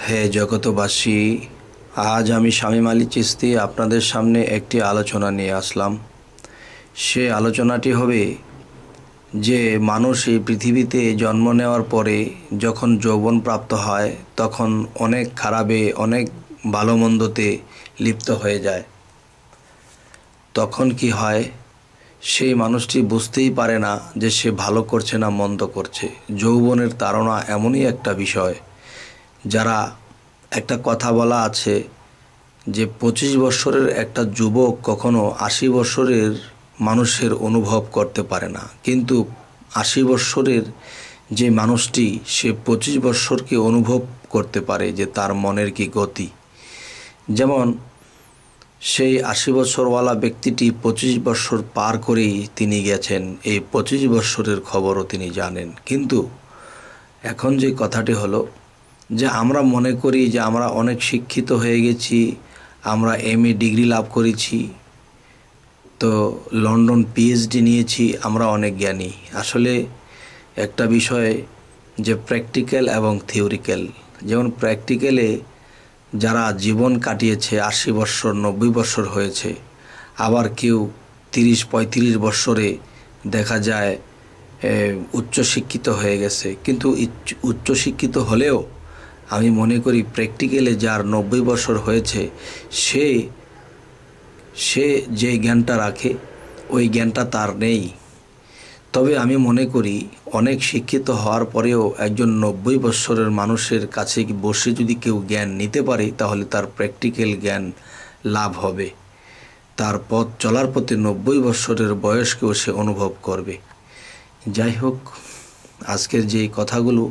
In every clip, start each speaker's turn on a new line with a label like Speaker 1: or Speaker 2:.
Speaker 1: হে জগতবাসী, আজ আমি শামীম আলী চিশতি আপনাদের সামনে একটি আলোচনা নিয়ে আসলাম। সে আলোচনাটি হবে যে মানুষ এই পৃথিবীতে জন্ম নেওয়ার পরে যখন যৌবন প্রাপ্ত হয় তখন অনেক খারাপে অনেক ভালো মন্দতে লিপ্ত হয়ে যায়। তখন কি হয়, সেই মানুষটি বুঝতেই পারে না যে সে ভালো করছে না মন্দ করছে। যৌবনের তাড়না এমনই একটা বিষয়, যারা একটা কথা বলা আছে যে 25 বছরের একটা যুবক কখনো 80 বছরের মানুষের অনুভব করতে পারে না, কিন্তু 80 বছরের যে মানুষটি সে 25 বছরকে অনুভব করতে পারে যে তার মনের কি গতি। যেমন সেই 80 বছরওয়ালা ব্যক্তিটি 25 বছর পার করেই তিনি গেছেন, এই 25 বছরের খবরও তিনি জানেন। কিন্তু এখন যে কথাটি হলো যে আমরা মনে করি যে আমরা অনেক শিক্ষিত হয়ে গেছি, আমরা MA ডিগ্রি লাভ করেছি, তো লন্ডন PhD নিয়েছি, আমরা অনেক জ্ঞানী। আসলে একটা বিষয় যে প্র্যাকটিক্যাল এবং থিওরিক্যাল, যেমন প্র্যাকটিক্যালে যারা জীবন কাটিয়েছে 80 বছর 90 বছর হয়েছে, আবার কেউ 30-35 বছরে দেখা যায় উচ্চশিক্ষিত হয়ে গেছে। কিন্তু উচ্চশিক্ষিত হলেও আমি মনে করি প্র্যাকটিক্যালে যার 90 বছর হয়েছে সে যে জ্ঞানটা রাখে ওই জ্ঞানটা তার নেই। তবে আমি মনে করি অনেক শিক্ষিত হওয়ার পরেও একজন 90 বছরের মানুষের কাছে বসে যদি কেউ জ্ঞান নিতে পারে তাহলে তার প্র্যাকটিক্যাল জ্ঞান লাভ হবে, তার পথ চলার পথে 90 বছরের বয়সকেও সে অনুভব করবে। যাই হোক, আজকের যে কথাগুলো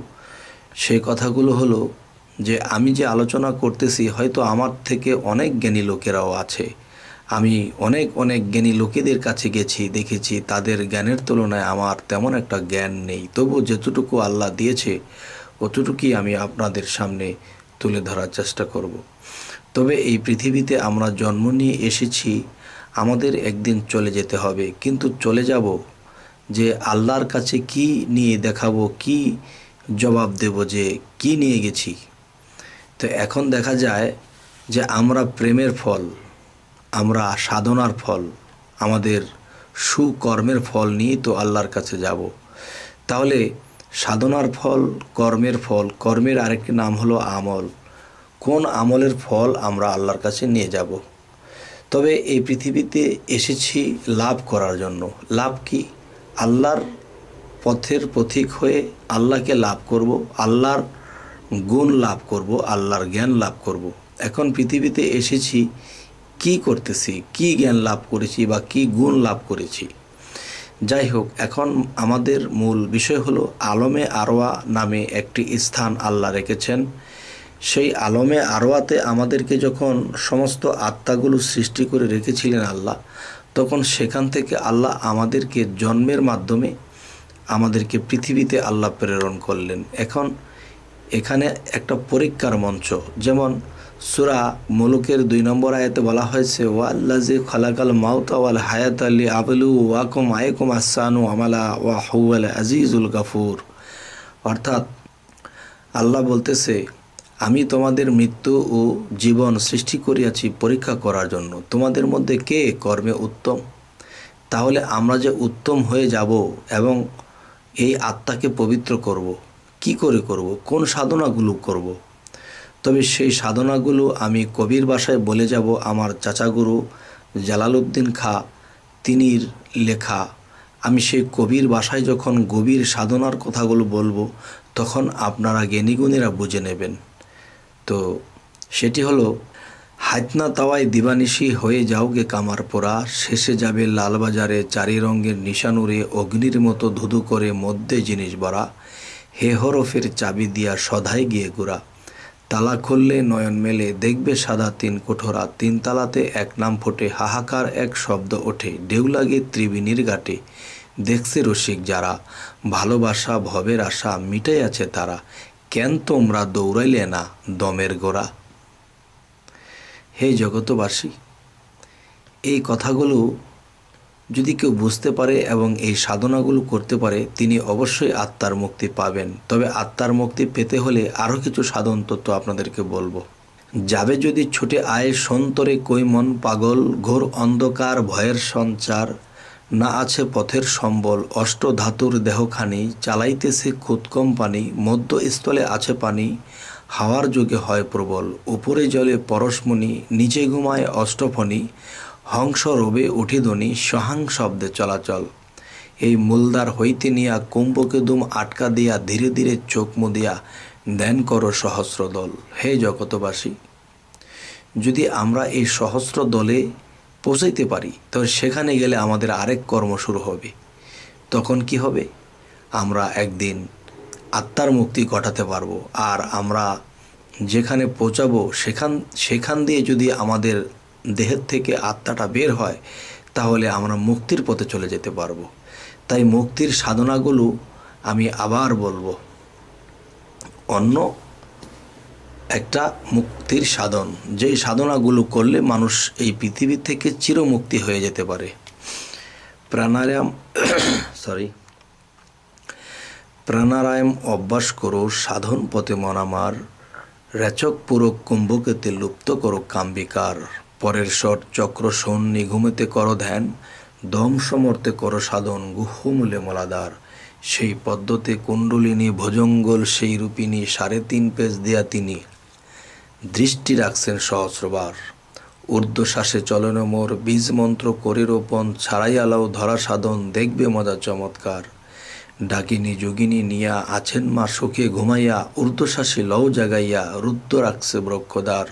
Speaker 1: সেই কথাগুলো হলো যে আমি যে আলোচনা করতেছি হয়তো আমার থেকে অনেক জ্ঞানী লোকেরাও আছে, আমি অনেক জ্ঞানী লোকেদের কাছে গেছি, দেখেছি তাদের জ্ঞানের তুলনায় আমার তেমন একটা জ্ঞান নেই। তবু যতটুকু আল্লাহ দিয়েছে অতটুকুই আমি আপনাদের সামনে তুলে ধরার চেষ্টা করব। তবে এই পৃথিবীতে আমরা জন্ম নিয়ে এসেছি, আমাদের একদিন চলে যেতে হবে, কিন্তু চলে যাব যে আল্লাহর কাছে কি নিয়ে দেখাবো, কি জবাব দেব যে কি নিয়ে গেছি। তো এখন দেখা যায় যে আমরা প্রেমের ফল, আমরা সাধনার ফল, আমাদের সুকর্মের ফল নিয়ে তো আল্লাহর কাছে যাব। তাহলে সাধনার ফল, কর্মের ফল, কর্মের আরেকটি নাম হলো আমল, কোন আমলের ফল আমরা আল্লাহর কাছে নিয়ে যাব। তবে এই পৃথিবীতে এসেছি লাভ করার জন্য। লাভ কি? আল্লাহর পথের পথিক হয়ে আল্লাহকে লাভ করব, আল্লাহর গুণ লাভ করব, আল্লাহর জ্ঞান লাভ করব। এখন পৃথিবীতে এসেছি কি করতেছি, কি জ্ঞান লাভ করেছি বা কি গুণ লাভ করেছি। যাই হোক, এখন আমাদের মূল বিষয় হলো আলমে আরওয়া নামে একটি স্থান আল্লাহ রেখেছেন। সেই আলমে আরওয়াতে আমাদেরকে যখন সমস্ত আত্মাগুলো সৃষ্টি করে রেখেছিলেন আল্লাহ, তখন সেখান থেকে আল্লাহ আমাদেরকে জন্মের মাধ্যমে আমাদেরকে পৃথিবীতে আল্লাহ প্রেরণ করলেন। এখন এখানে একটা পরীক্ষার মঞ্চ, যেমন সূরা মুলুকের 2 নম্বর আয়াতে বলা হয়েছে ওয়াল্লাযী খালাকাল মাউতা ওয়াল হায়াতা লিয়াবলুয়াকুম আইয়াকুম আহসানু আমালা ওয়া হুয়াল আজিজুল গাফুর। অর্থাৎ আল্লাহ বলতেছে, আমি তোমাদের মৃত্যু ও জীবন সৃষ্টি করিয়াছি পরীক্ষা করার জন্য, তোমাদের মধ্যে কে কর্মে উত্তম। তাহলে আমরা যে উত্তম হয়ে যাব এবং এই আত্মাকে পবিত্র করব, কি করে করব, কোন সাধনাগুলো করব। তবে সেই সাধনাগুলো আমি কবির ভাষায় বলে যাব, আমার চাচাগুরু জালালউদ্দিন খাঁ তিনির লেখা। আমি সেই কবির ভাষায় যখন গভীর সাধনার কথাগুলো বলবো তখন আপনারা জ্ঞানীগুণীরা বুঝে নেবেন। তো সেটি হলো, হাতনা তাওয়ায় দিবানিশি হয়ে যাওগে কামার পোড়া, শেষে যাবে লালবাজারে চারি রঙের নিশানুরে, অগ্নির মতো ধুধু করে মধ্যে জিনিস ভরা, হে হরফের চাবি দিয়া সধাই গিয়ে গোড়া, তালা খুললে নয়ন মেলে দেখবে সাদা 3 কোঠরা, 3 তালাতে এক নাম ফোটে, হাহাকার এক শব্দ ওঠে, ঢেউ লাগে ত্রিবেণীর ঘাটে, দেখছে রসিক যারা, ভালোবাসা ভবের আশা মিটাই আছে তারা, কেন তোমরা দৌড়াইলে না দমের গোড়া। হে জগতবাসী, এই কথাগুলো যদি কেউ বুঝতে পারে এবং এই সাধনাগুলো করতে পারে, তিনি অবশ্যই আত্মার মুক্তি পাবেন। তবে আত্মার মুক্তি পেতে হলে আরও কিছু সাধন তত্ত্ব আপনাদেরকে বলবো। যাবে যদি ছুটে আয় সন্তরে কই মন পাগল, ঘোর অন্ধকার ভয়ের সঞ্চার, না আছে পথের সম্বল, অষ্ট ধাতুর দেহখানি, চালাইতেছে খুদ কোম্পানি, মধ্যস্থলে আছে পানি, হাওয়ার যোগে হয় প্রবল, উপরে জলে পরশমণি, নিচে ঘুমায় অষ্টফণি, হংস রবে উঠিধ্বনি, সহাং শব্দে চলাচল, এই মূলদার হইতে নিয়া কুম্ভকে দুম আটকা দিয়া, ধীরে ধীরে চোখ মুদিয়া ধ্যান করো সহস্র দল। হে জগতবাসী, যদি আমরা এই সহস্র দলে পৌঁছাইতে পারি, তবে সেখানে গেলে আমাদের আরেক কর্ম শুরু হবে। তখন কি হবে? আমরা একদিন আত্মার মুক্তি ঘটাতে পারবো। আর আমরা যেখানে পৌঁছাবো সেখান দিয়ে যদি আমাদের দেহের থেকে আত্মাটা বের হয়, তাহলে আমরা মুক্তির পথে চলে যেতে পারবো। তাই মুক্তির সাধনাগুলো আমি আবার বলবো, অন্য একটা মুক্তির সাধন, যেই সাধনাগুলো করলে মানুষ এই পৃথিবী থেকে চিরমুক্তি হয়ে যেতে পারে। প্রাণায়াম অভ্যাস করো, সাধন পথে মন আমার, রেচক পুরো কুম্ভকেতে লুপ্ত করো কাম্বিকার, পরের স্বর চক্র শোন নিঘুমেতে করো ধ্যান, দম সমর্থে করো সাধন গুহমূলে মলাদার, সেই পদ্মতে কুণ্ডলিনী ভোজঙ্গল সেই রূপিণী, 3.5 পেজ দেয়া তিনি দৃষ্টি রাখছেন সহস্রবার, ঊর্ধ্বশ্বাসে চলন মোর, বীজ মন্ত্র করে রোপণ, ছাড়াই আলাও ধরা সাধন, দেখবে মজা চমৎকার, ডাকিনী যোগিনী নিয়া আছেন মা সুখে ঘুমাইয়া, ঊর্ধ্বশ্বাসে লও জাগাইয়া, রুদ্র রাখছে বৃক্ষদ্বার,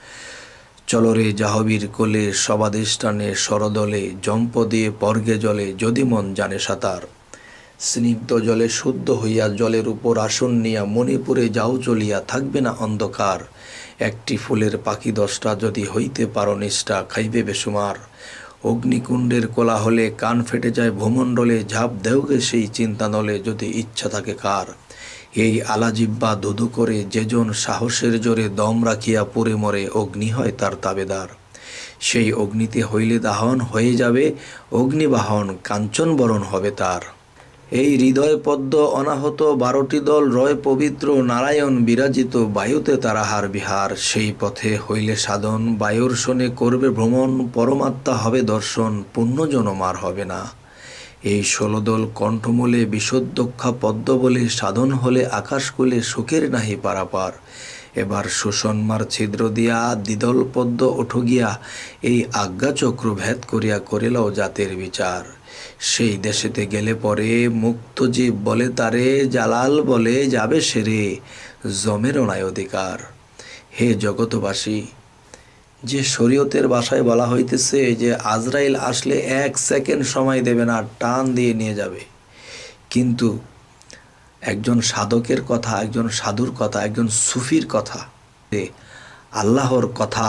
Speaker 1: চলরে জাহবীর কোলে সবাদিষ্ঠানে সরদলে, জম্প দিয়ে পর্গে জলে যদি মন জানে সাঁতার, স্নিগ্ধ জলে শুদ্ধ হইয়া জলের উপর আসন নিয়া, মণিপুরে যাও চলিয়া থাকবে না অন্ধকার, একটি ফুলের পাখি 10টা যদি হইতে পারো নিষ্ঠা, খাইবে বেসুমার, অগ্নিকুণ্ডের কোলাহলে কান ফেটে যায় ভূমণ্ডলে, ঝাঁপ দেওগে সেই চিন্তা নলে যদি ইচ্ছা থাকে কার, এই আলাজিব্বা ধুধু করে যেজন সাহসের জোরে দম রাখিয়া পুড়ে মরে, অগ্নি হয় তার তাবেদার, সেই অগ্নিতে হইলে দাহন হয়ে যাবে অগ্নিবাহন, কাঞ্চন বরণ হবে তার, এই হৃদয় পদ্ম অনাহত 12টি দল, রয় পবিত্র নারায়ণ বিরাজিত, বায়ুতে তারাহার বিহার, সেই পথে হইলে সাধন, বায়ুর শোনে করবে ভ্রমণ, পরমাত্মা হবে দর্শন, পুণ্যজনম আর হবে না, এই 16 দল কণ্ঠমূলে বিশুদ্ধক্ষা পদ্ম বলে, সাধন হলে আকাশকুলে সুখের নাহি পারাপার, এবার সুষন্মার ছিদ্র দিয়া দ্বিদল পদ্ম ওঠো গিয়া, এই আজ্ঞাচক্র ভেদ করিয়া করিলাও জাতের বিচার, সেই দেশেতে গেলে পরে মুক্ত জীব বলে তারে, জালাল বলে যাবে সেরে জমের নাই অধিকার। হে জগতবাসী, যে শরীয়তের ভাষায় বলা হইতেছে যে আজরাইল আসলে 1 সেকেন্ড সময় দেবে না, টান দিয়ে নিয়ে যাবে, কিন্তু একজন সাধকের কথা, একজন সাধুর কথা, একজন সুফির কথা, আল্লাহর কথা,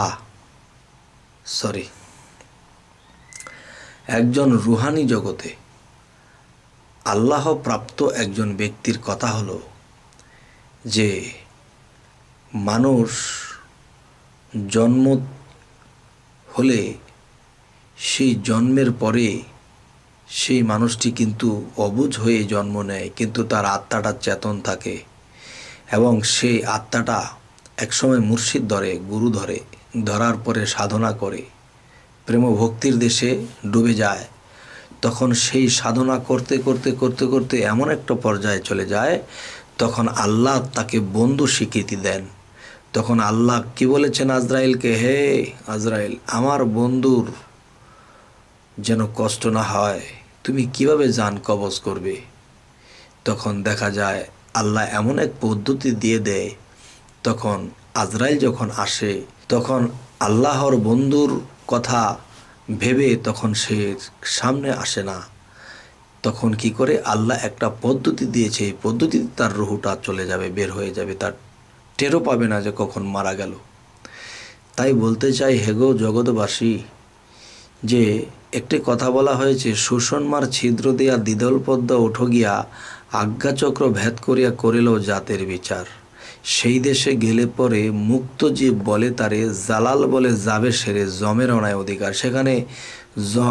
Speaker 1: একজন রুহানি জগতে আল্লাহ প্রাপ্ত একজন ব্যক্তির কথা হলো যে মানুষ জন্ম হলে সেই জন্মের পরে সেই মানুষটি কিন্তু অবুঝ হয়ে জন্ম নেয়, কিন্তু তার আত্মাটা চেতন থাকে এবং সেই আত্মাটা একসময় মুর্শিদ ধরে, গুরু ধরে, ধরার পরে সাধনা করে প্রেম ভক্তির দেশে ডুবে যায়। তখন সেই সাধনা করতে করতে করতে করতে এমন একটা পর্যায়ে চলে যায়, তখন আল্লাহ তাকে বন্ধু স্বীকৃতি দেন। তখন আল্লাহ কি বলেছেন আজরাইলকে, হে আজরাইল, আমার বন্ধুর যেন কষ্ট না হয়, তুমি কিভাবে জান কবজ করবে? তখন দেখা যায় আল্লাহ এমন এক পদ্ধতি দিয়ে দেয়, তখন আজরাইল যখন আসে তখন আল্লাহর বন্ধুর কথা ভেবে তখন সে সামনে আসে না। তখন কি করে, আল্লাহ একটা পদ্ধতি দিয়েছে, এই পদ্ধতিতে তার রুহুটা চলে যাবে, বের হয়ে যাবে, তার টেরও পাবে না যে কখন মারা গেল। তাই বলতে চাই, হেগো জগৎবাসী, যে একটি কথা বলা হয়েছে, সুষন্মার ছিদ্র দিয়া দ্বিদল পদ্ম ওঠো গিয়া, আজ্ঞাচক্র ভেদ করিয়া করিল জাতের বিচার, সেই দেশে গেলে পরে মুক্ত জীব বলে তারে, জালাল বলে যাবে সেরে জমের অনায় অধিকার। সেখানে জম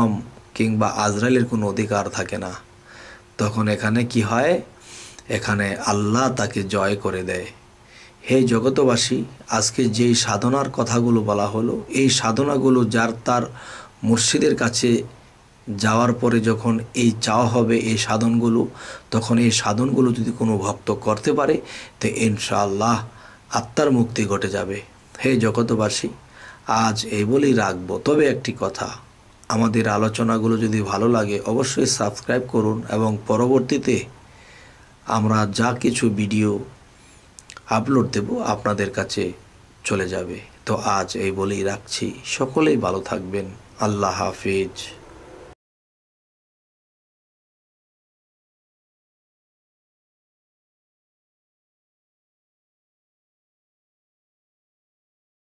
Speaker 1: কিংবা আজরাইলের কোনো অধিকার থাকে না। তখন এখানে কি হয়, এখানে আল্লাহ তাকে জয় করে দেয়। হে জগতবাসী, আজকে যেই সাধনার কথাগুলো বলা হলো, এই সাধনাগুলো যার তার মুর্শিদের কাছে যাওয়ার পরে যখন এই চাওয়া হবে এই সাধনগুলো, তখন এই সাধনগুলো যদি কোনো ভক্ত করতে পারে তো ইনশাআল্লাহ আত্মার মুক্তি ঘটে যাবে। হে জগতবাসী, আজ এই বলেই রাখবো। তবে একটি কথা, আমাদের আলোচনাগুলো যদি ভালো লাগে অবশ্যই সাবস্ক্রাইব করুন এবং পরবর্তীতে আমরা যা কিছু ভিডিও আপলোড দেব আপনাদের কাছে চলে যাবে। তো আজ এই বলেই রাখছি, সকলেই ভালো থাকবেন। আল্লাহ হাফিজ।